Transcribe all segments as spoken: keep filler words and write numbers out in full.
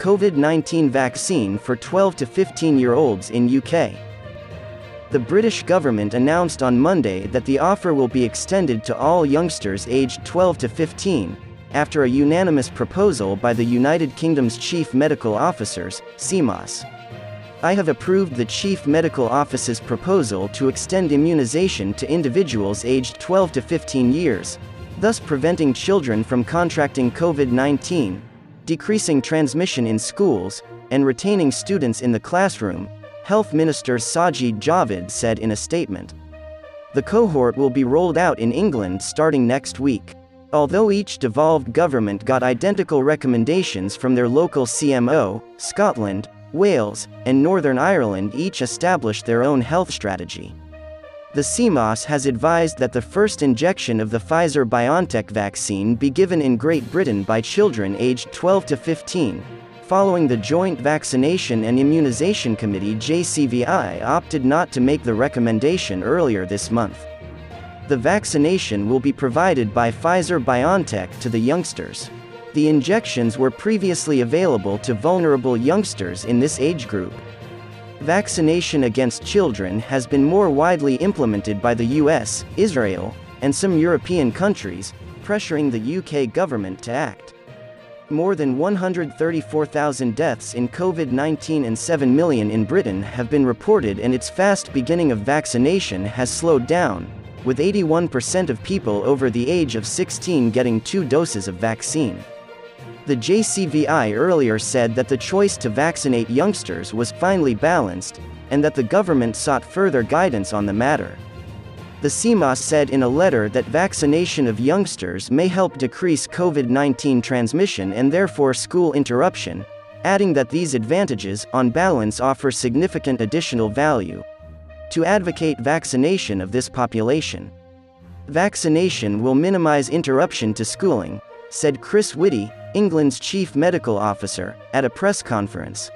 COVID nineteen vaccine for twelve to fifteen-year-olds in U K. The British government announced on Monday that the offer will be extended to all youngsters aged twelve to fifteen, after a unanimous proposal by the United Kingdom's Chief Medical Officers, C M Os. I have approved the Chief Medical Office's proposal to extend immunization to individuals aged twelve to fifteen years, thus preventing children from contracting COVID nineteen, decreasing transmission in schools, and retaining students in the classroom, Health Minister Sajid Javid said in a statement. The cohort will be rolled out in England starting next week. Although each devolved government got identical recommendations from their local C M O, Scotland, Wales, and Northern Ireland each established their own health strategy. The C M O S has advised that the first injection of the Pfizer-BioNTech vaccine be given in Great Britain by children aged twelve to fifteen, following the Joint Vaccination and Immunization Committee J C V I opted not to make the recommendation earlier this month. The vaccination will be provided by Pfizer-BioNTech to the youngsters. The injections were previously available to vulnerable youngsters in this age group. Vaccination against children has been more widely implemented by the U S, Israel, and some European countries, pressuring the U K government to act. More than one hundred thirty-four thousand deaths in COVID nineteen and seven million in Britain have been reported, and its fast beginning of vaccination has slowed down, with eighty-one percent of people over the age of sixteen getting two doses of vaccine. The J C V I earlier said that the choice to vaccinate youngsters was finely balanced, and that the government sought further guidance on the matter. The C M O S said in a letter that vaccination of youngsters may help decrease COVID nineteen transmission and therefore school interruption, adding that these advantages, on balance, offer significant additional value to advocate vaccination of this population. Vaccination will minimize interruption to schooling, said Chris Whitty, England's chief medical officer, at a press conference.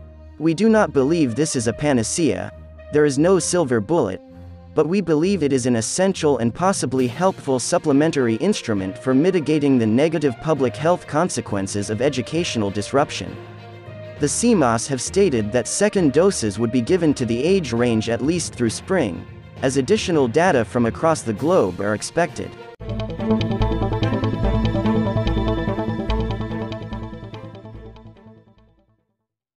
We do not believe this is a panacea. There is no silver bullet, but we believe it is an essential and possibly helpful supplementary instrument for mitigating the negative public health consequences of educational disruption. The C M O S have stated that second doses would be given to the age range at least through spring, as additional data from across the globe are expected.